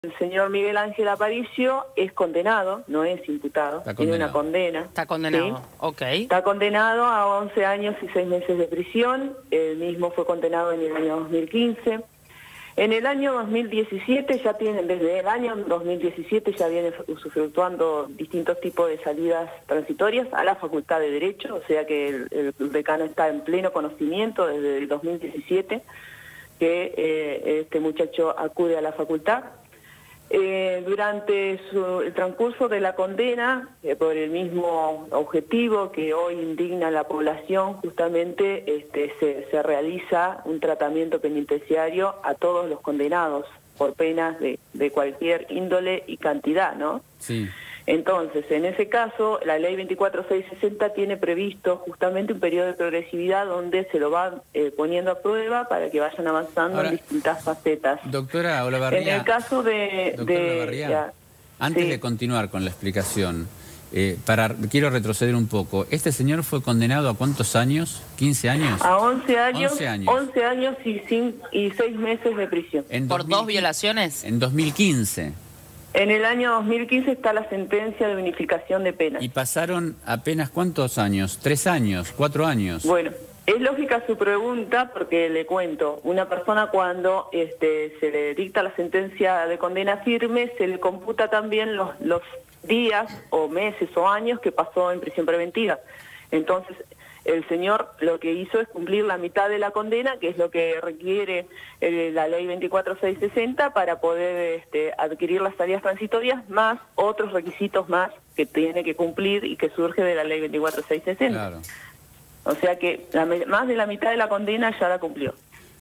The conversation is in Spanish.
El señor Miguel Ángel Aparicio es condenado, no es imputado, tiene una condena. Está condenado, ¿sí? ok. Está condenado a 11 años y 6 meses de prisión, él mismo fue condenado en el año 2015. En el año 2017 ya tiene, desde el año 2017 ya viene usufructuando distintos tipos de salidas transitorias a la Facultad de Derecho, o sea que el decano está en pleno conocimiento desde el 2017 que este muchacho acude a la facultad. Durante el transcurso de la condena, por el mismo objetivo que hoy indigna a la población, justamente se realiza un tratamiento penitenciario a todos los condenados por penas de cualquier índole y cantidad, ¿no? Sí. Entonces, en ese caso, la ley 24660 tiene previsto justamente un periodo de progresividad donde se lo va poniendo a prueba para que vayan avanzando en distintas facetas. Doctora Olavarría, en el caso antes sí. de continuar con la explicación, quiero retroceder un poco. ¿Este señor fue condenado a cuántos años? ¿15 años? A 11 años, 11 años. 11 años y 6 meses de prisión. ¿Por 2 violaciones? En 2015. En el año 2015 está la sentencia de unificación de penas. ¿Y pasaron apenas cuántos años? ¿3 años? ¿4 años? Bueno, es lógica su pregunta porque le cuento, una persona cuando se le dicta la sentencia de condena firme, se le computa también los días o meses o años que pasó en prisión preventiva. Entonces, el señor lo que hizo es cumplir la mitad de la condena, que es lo que requiere la ley 24660 para poder adquirir las tareas transitorias, más otros requisitos más que tiene que cumplir y que surge de la ley 24660. Claro. O sea que más de la mitad de la condena ya la cumplió.